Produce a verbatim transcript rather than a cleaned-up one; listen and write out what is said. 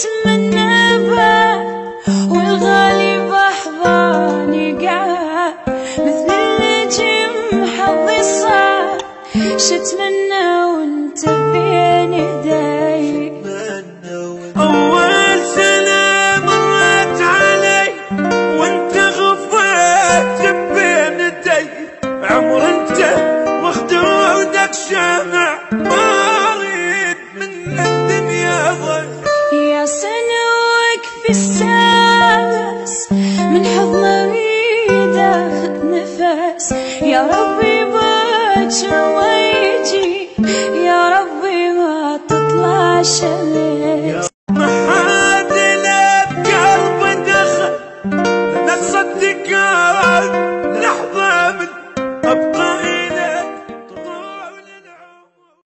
اتمنى به والغالي بأحضاني قعد مثل النجم حظي صار شتمنى وانت بين يدي. أول سنة مرت علي وانت غفيت بين يدي، عمر انت وخدودك شمع ما اريد من الدنيا ضيف. يا سنوك في السادس من حضن اريد اخذ نفس، يا ربي باكر ويجي، يا ربي ما تطلع شمس.